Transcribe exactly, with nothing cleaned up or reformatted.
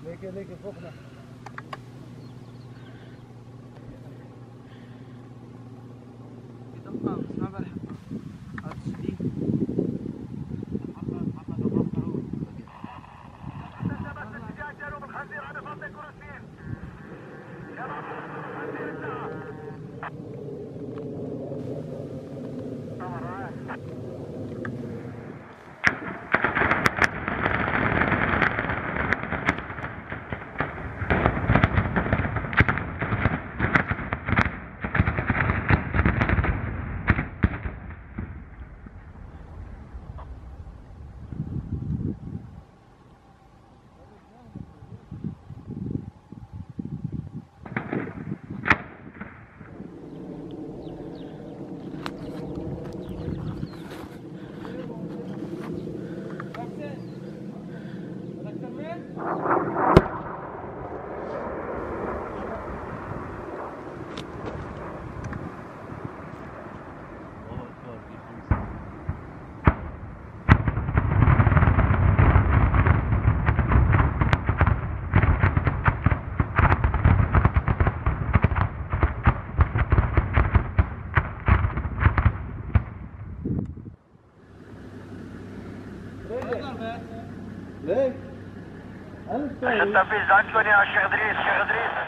ليك ليك فوقنا. يدقق بس ما بلحق. هذا الشديد. محمد محمد ابو خروف. تثبت اتجاه جنوب الخنزير على خط كروسين. شباب الخنزير انتهى. ليه؟ التنفيذ عندكم يا شيخ ادريس، شيخ ادريس.